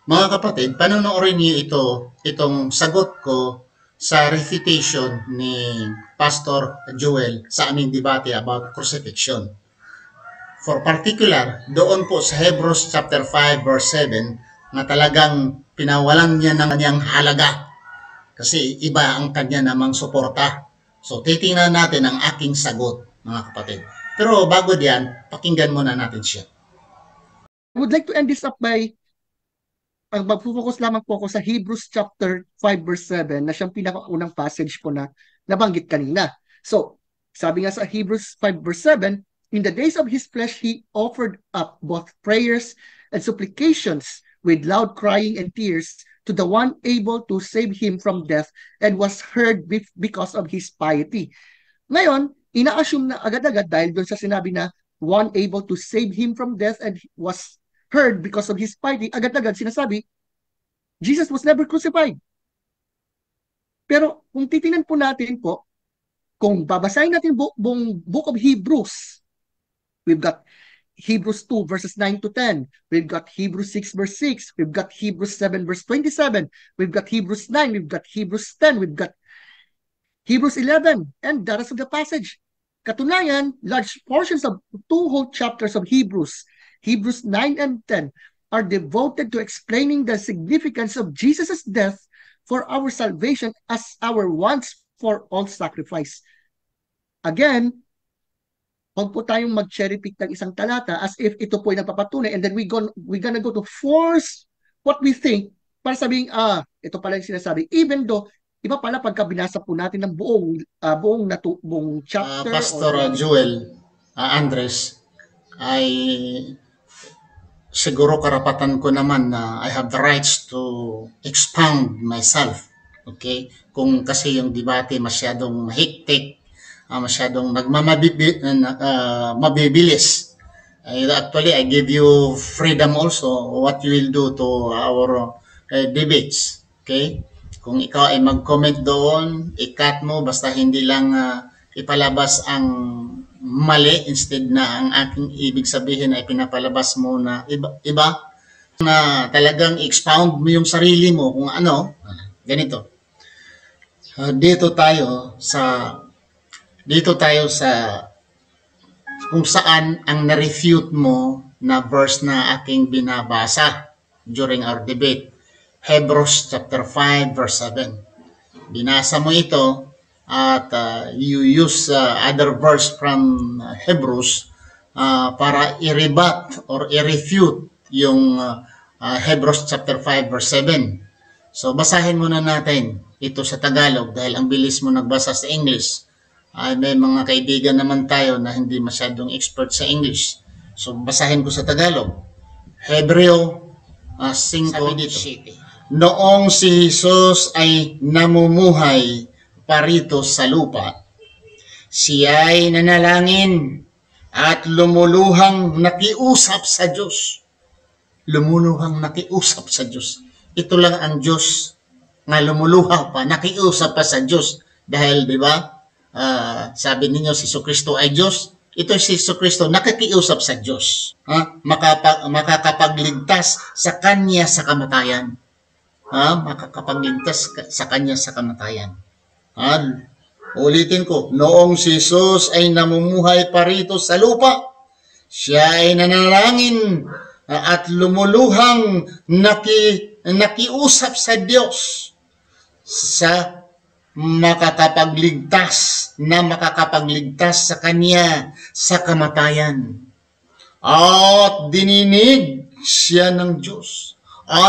Mga kapatid, panonoorin niyo itong sagot ko sa refutation ni Pastor Joel sa aming debate about crucifixion. For particular, doon po sa Hebrews chapter 5 verse 7 na talagang pinawalan niya ng kanyang halaga kasi iba ang kanya namang suporta. So titingnan natin ang aking sagot, mga kapatid. Pero bago diyan, pakinggan muna natin siya. I would like to end this up by mag-focus lamang po ako sa Hebrews chapter 5 verse 7 na siyang pinakaunang passage po na nabanggit kanina. So, sabi nga sa Hebrews 5 verse 7, in the days of his flesh, he offered up both prayers and supplications with loud crying and tears to the one able to save him from death and was heard because of his piety. Ngayon, ina-assume na agad-agad dahil doon sa sinabi na one able to save him from death and was heard because of his piety, agad-agad sinasabi, Jesus was never crucified. Pero kung titingnan po natin po, kung babasahin natin buong book of Hebrews, we've got Hebrews 2 verses 9 to 10. We've got Hebrews 6 verse 6. We've got Hebrews 7 verse 27. We've got Hebrews 9. We've got Hebrews 10. We've got Hebrews 11. And the rest of the passage. Katunayan, large portions of 2 whole chapters of Hebrews, Hebrews 9 and 10, are devoted to explaining the significance of Jesus' death for our salvation as our once for all sacrifice. Again, huwag po tayong mag-cherry pick ng isang talata as if ito po ay nagpapatunay and then we're gonna go to force what we think para sabihin, ito pala yung sinasabi. Even though, iba pala pagka binasa po natin ng buong chapter. Pastor Joel Andres, ay siguro karapatan ko naman na I have the rights to expound myself. Okay? Kung kasi yung debate masyadong mahigpit, masyadong mabibilis. Actually, I give you freedom also what you will do to our debates. Okay? Kung ikaw ay mag-comment doon, i-cut mo, basta hindi lang ipalabas ang mali instead na ang aking ibig sabihin ay pinapalabas mo na iba na talagang expound mo yung sarili mo kung ano, ganito. Dito tayo sa kung saan ang na-refute mo na verse na aking binabasa during our debate. Hebrews chapter 5 verse 7. Binasa mo ito at you use other verse from Hebrews para i-rebut or i-refute yung Hebrews chapter 5 verse 7. So basahin muna natin ito sa Tagalog dahil ang bilis mo nagbasa sa English. May mga kaibigan naman tayo na hindi masyadong expert sa English. So basahin ko sa Tagalog. Hebreo 5:17. Noong si Jesus ay namumuhay parito sa lupa, siya ay nanalangin at lumuluhang nakiusap sa Diyos. Lumuluhang nakiusap sa Diyos. Ito lang ang Diyos nga lumuluha pa, nakiusap pa sa Diyos. Dahil, di ba, sabi ninyo si Jesucristo ay Diyos. Ito si Jesucristo nakikiusap sa Diyos. Makakapagligtas sa Kanya sa kamatayan. Makakapagligtas sa Kanya sa kamatayan. Ulitin ko, noong si Jesus ay namumuhay pa rito sa lupa, siya ay nanalangin at lumuluhang nakiusap sa Diyos sa makakapagligtas sa Kanya sa kamatayan. At dininig siya ng Diyos.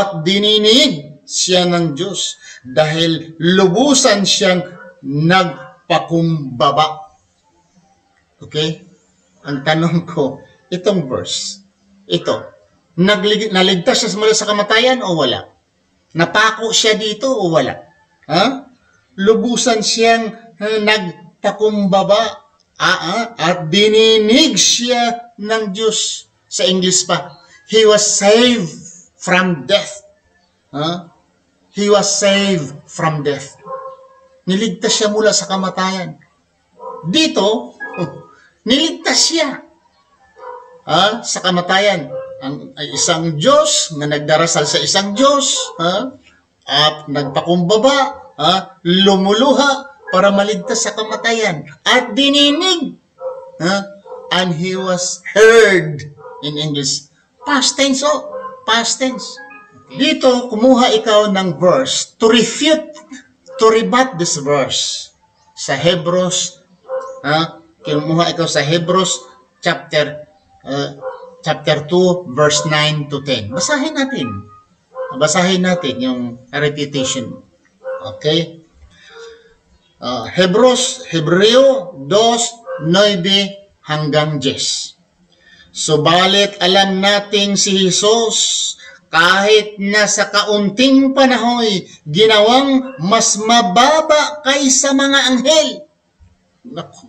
Dahil lubusan siyang nagpakumbaba. Okay? Ang tanong ko, itong verse, naligtas siya mula sa kamatayan o wala? Napako siya dito o wala? Lubusan siyang nagpakumbaba at dininig siya ng Diyos. Sa English pa, he was saved from death. He was saved from death. Niligtas siya mula sa kamatayan. Dito, niligtas siya sa kamatayan. ay isang Diyos nga nagdarasal sa isang Diyos, at nagpakumbaba, lumuluha para maligtas sa kamatayan at dininig, and he was heard. In English, past tense, past tense. Dito, kumuha ikaw ng verse to refute, to rebut this verse sa Hebrews, kumuha ikaw sa Hebrews chapter 2 verse 9 to 10. Basahin natin yung repetition. Okay? Hebreo 2:9 hanggang 10. Subalit alam nating si Jesus kahit na sa kaunting panahoy ginawang mas mababa kaysa mga anghel. Naku,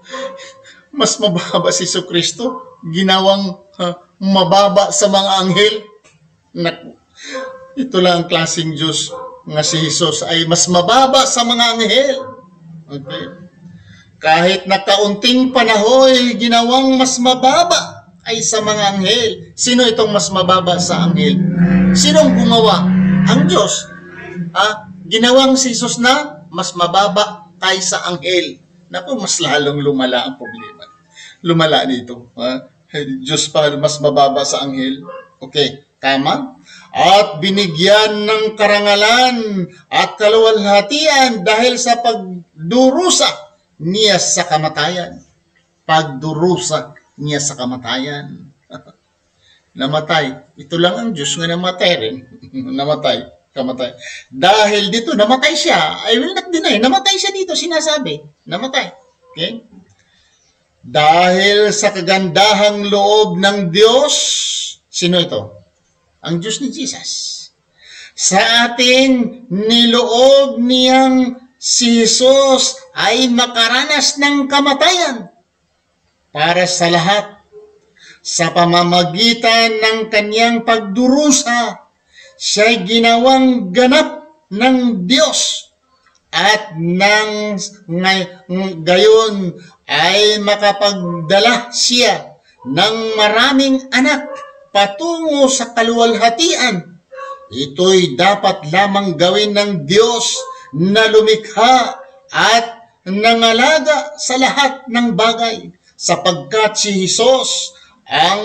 mas mababa si Jesucristo, ginawang mababa sa mga anghel. Naku, ito lang ang klaseng Diyos nga si Jesus ay mas mababa sa mga anghel. Okay? Kahit na kaunting panahoy ginawang mas mababa ay sa mga anghel. Sino itong mas mababa sa anghel? Sinong gumawa? Ang Diyos. Ginawang si Jesus na mas mababa kaysa anghel. Naku, mas lalong lumala ang problema. Lumala dito. Diyos pa mas mababa sa anghel. Okay, tama? At binigyan ng karangalan at kaluwalhatian dahil sa pagdurusa niya sa kamatayan. Pagdurusa niya sa kamatayan. Namatay. Ito lang ang Diyos nga namatay rin. Kamatay. Dahil dito, namatay siya. I will not deny. Namatay siya dito, sinasabi. Namatay. Okay? Dahil sa kagandahang loob ng Diyos, sino ito? Ang Diyos ni Jesus. Sa atin, niloob niyang si Jesus ay makaranas ng kamatayan para sa lahat. Sa pamamagitan ng kanyang pagdurusa, siya'y ginawang ganap ng Diyos at nang gayon ay makapagdala siya ng maraming anak patungo sa kaluwalhatian. Ito'y dapat lamang gawin ng Diyos na lumikha at nangalaga sa lahat ng bagay, sapagkat si Jesus ang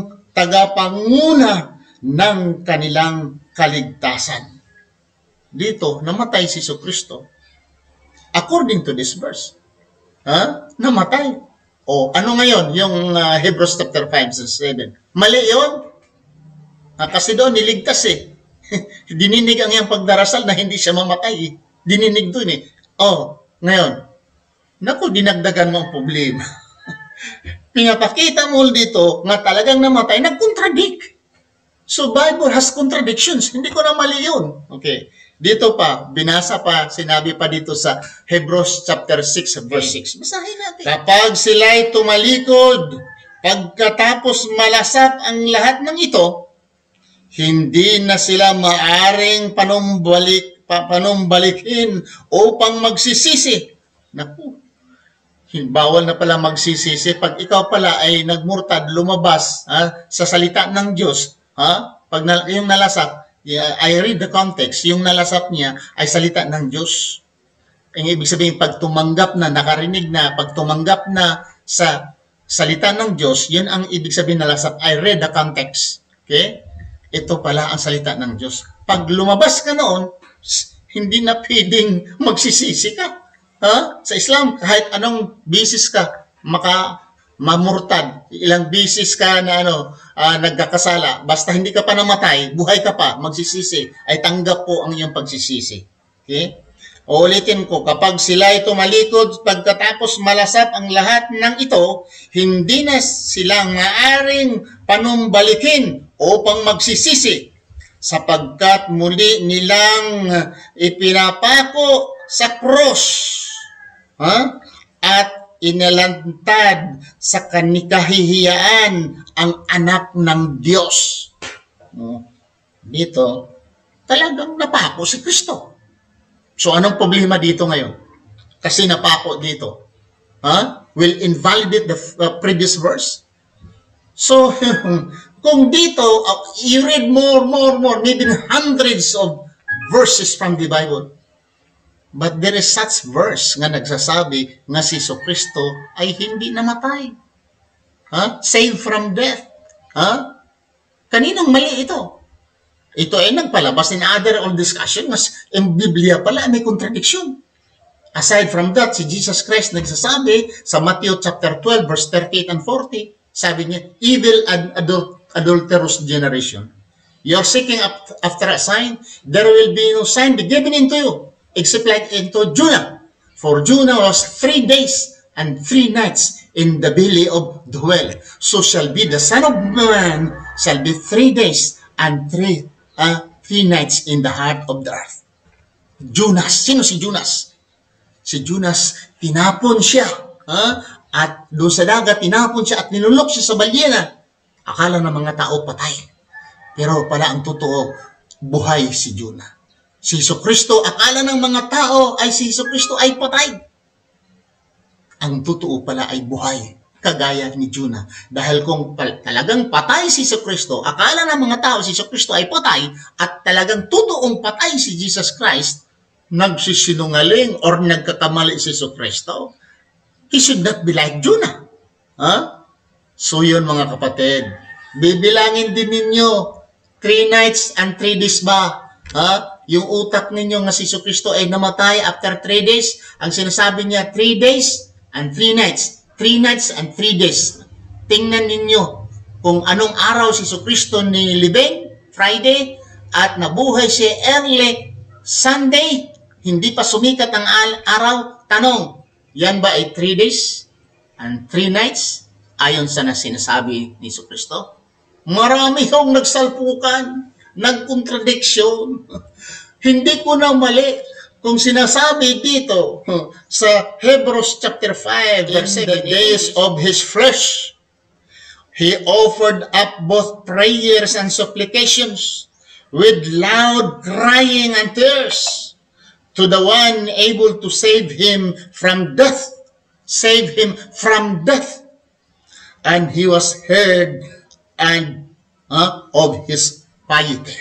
tagapanguna ng kanilang kaligtasan. Dito, namatay si Jesucristo. According to this verse. Namatay. Ano ngayon? Yung Hebrews chapter 5:7. Mali yun. Kasi doon, niligtas eh. Dininig ang iyang pagdarasal na hindi siya mamatay. Dininig doon eh. Ngayon. Naku, dinagdagan mo ang problema. Pinapakita mo dito nga talagang namatay, nag-contradict. So, Bible has contradictions. Hindi ko na mali yun. Okay. Dito pa, binasa pa, sinabi pa dito sa Hebrews chapter 6, verse 6. Basahin natin. Kapag sila'y tumalikod, pagkatapos malasap ang lahat ng ito, hindi na sila maaring panumbalikin upang magsisisi. Naku, bawal na pala magsisisi. Pag ikaw pala ay nagmurtad, lumabas sa salita ng Diyos, pag yung nalasap, I read the context, yung nalasap niya ay salita ng Diyos. Ang ibig sabihin, pag tumanggap na, nakarinig na, pag tumanggap na sa salita ng Diyos, yun ang ibig sabihin nalasap. I read the context. Okay? Ito pala ang salita ng Diyos. Pag lumabas ka noon, hindi na pwedeng magsisisi ka. Sa Islam, kahit anong bisis ka, mamurtad, ilang bisis ka na nagkakasala, basta hindi ka pa namatay, buhay ka pa, magsisisi, ay tanggap po ang iyong pagsisisi. Okay? Uulitin ko, kapag sila ay tumalikod, pagkatapos malasap ang lahat ng ito, hindi na sila maaring panumbalikin upang magsisisi, sapagkat muli nilang ipinapako sa cross at inalantad sa kanikahihiyan ang anak ng Diyos. Dito, talagang napako si Kristo. So, anong problema dito ngayon? Kasi napako dito. Will invalidate the previous verse? So, Kung dito, you read more, maybe hundreds of verses from the Bible. But there is such verse nga nagsasabi nga si Jesucristo ay hindi namatay. Saved from death. Kaninong mali ito? Ito ay nagpalabas in other all discussion, mas in Biblia pala may contradiction. Aside from that, si Jesus Christ nagsasabi sa Matthew chapter 12, verse 38 and 40, sabi niya, evil and adulterous generation. You are seeking after a sign, there will be no sign be given into you, except like into Jonah. For Jonah was 3 days and 3 nights in the belly of the whale. So shall be the Son of Man, shall be 3 days and 3 nights in the heart of the earth. Jonas. Sino si Jonas? Si Jonas, tinapon siya. At doon sa dagat, tinapon siya at ninulok siya sa balyena. Akala ng mga tao patay. Pero pala ang totoo, buhay si Jonah. Si Jesucristo, akala ng mga tao ay si Jesucristo ay patay. Ang totoo pala ay buhay. Kagaya ni Jonah. Dahil kung talagang patay si Jesucristo, akala ng mga tao si Jesucristo ay patay, at talagang totoong patay si Jesus Christ, nagsisinungaling or nagkakamali si Jesucristo, he should not be like Jonah. So yun mga kapatid, bibilangin din ninyo 3 nights and 3 days ba? Yung utak ninyo nga si Jesucristo ay namatay after 3 days. Ang sinasabi niya 3 days and 3 nights. 3 nights and 3 days. Tingnan ninyo kung anong araw si Jesucristo nilibing, Friday, at nabuhay siya early Sunday. Hindi pa sumikat ang araw. Tanong, yan ba ay 3 days and 3 nights? Ayon sa sinasabi ni Jesucristo. Marami yung nagsalpukan, nagkontradiksyon. Hindi ko na mali kung sinasabi dito sa Hebrews chapter 5, verse 7, in the days of his flesh, he offered up both prayers and supplications with loud crying and tears to the one able to save him from death. Save him from death. And he was heard and of his piety.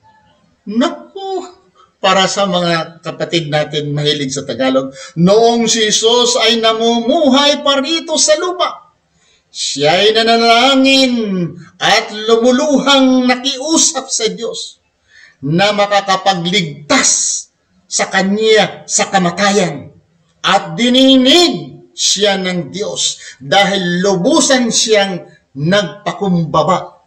Naku, para sa mga kapatid natin mahilig sa Tagalog, noong si Jesus ay namumuhay pa rito sa lupa, siya ay nanalangin at lumuluhang nakiusap sa Diyos na makakapagligtas sa kanya sa kamatayan, at dininig siya ng Diyos dahil lubusan siyang nagpakumbaba.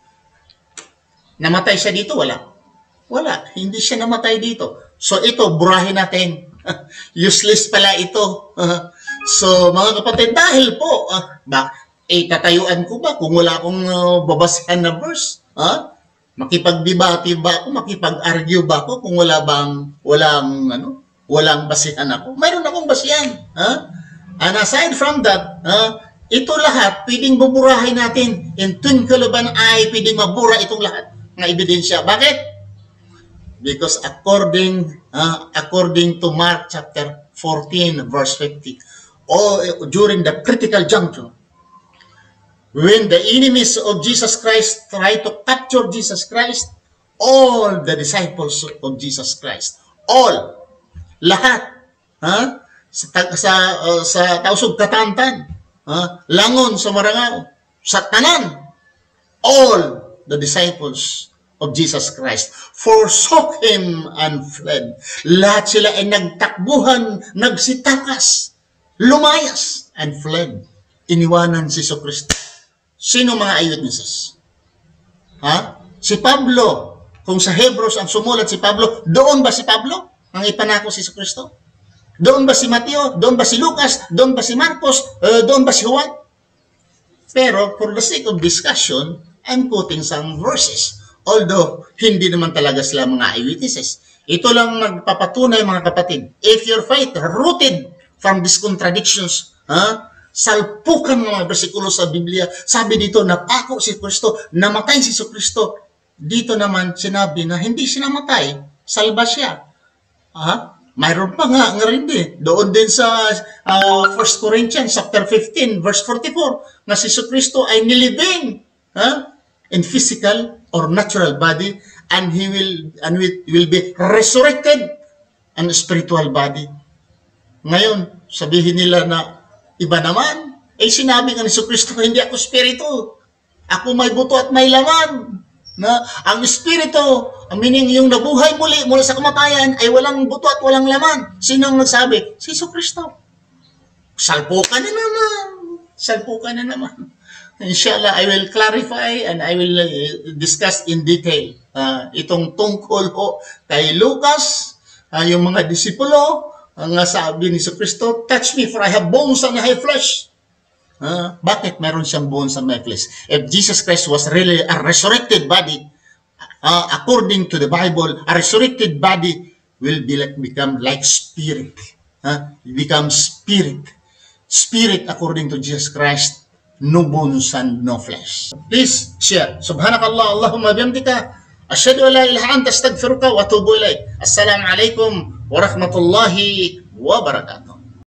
Namatay siya dito? Wala. Hindi siya namatay dito. So ito, burahin natin. Useless pala ito. So mga kapatid, dahil po, tatayuan ko ba kung wala akong babasahan na verse? Makipagdebate ba ako? Makipag-argue ba ako kung walang basihan ako? Mayroon akong basihan. And aside from that, ito lahat, pwedeng buburahin natin. In twinkle of an eye, pwedeng mabura itong lahat ng ebidensya. Bakit? Because according to Mark chapter 14, verse 50, during the critical juncture, when the enemies of Jesus Christ try to capture Jesus Christ, all the disciples of Jesus Christ, lahat, sa Tausug Katantan, Langon sa Marangaw, sa Tanan, all the disciples of Jesus Christ forsook him and fled. Lahat sila ay nagtakbuhan, nagsitakas, lumayas, and fled. Iniwanan si Jesucristo. Sino mga eyewitnesses? Si Pablo. Kung sa Hebrews ang sumulat si Pablo, doon ba si Pablo ang ipanako si Jesucristo? Doon ba si Mateo? Doon ba si Lucas? Doon ba si Marcos? Doon ba si Juan? Pero for the sake of discussion, I'm quoting some verses. Although, hindi naman talaga sila mga eyewitnesses. Ito lang magpapatunay mga kapatid. If your faith rooted from these contradictions, salpukan mga bersikulo sa Biblia. Sabi dito, napako si Kristo, namatay si Kristo. Dito naman sinabi na hindi siya namatay, salba siya. Mayroon pa nga rin din. Doon din sa 1 Corinthians chapter 15, verse 44, na si Kristo ay nilibing in physical or natural body, and he will be resurrected in spiritual body. Ngayon, sabihin nila na iba naman. Sinabi nga ni Kristo, hindi ako spirito. Ako may buto at may laman. Na ang espiritu, meaning yung nabuhay mula sa kamatayan, ay walang buto at walang laman. Sino ang nagsabi? Si Kristo. Salpukan na naman. Salpukan na naman. Inshallah, I will clarify and I will discuss in detail itong tungkol ho kay Lucas, yung mga disipulo, ang sabi ni Kristo, touch me for I have bones and I have flesh. Bakit meron siyang bones and may flesh? If Jesus Christ was really a resurrected body, according to the Bible, a resurrected body will become like spirit. Become spirit. Spirit according to Jesus Christ, no bones and no flesh. Please share. Subhanakallah, Allahumma bihamdika, asyhadu an la ilaha anta astaghfiruka wa atubu ilaik. Assalamu alaikum warahmatullahi wabarakatuh.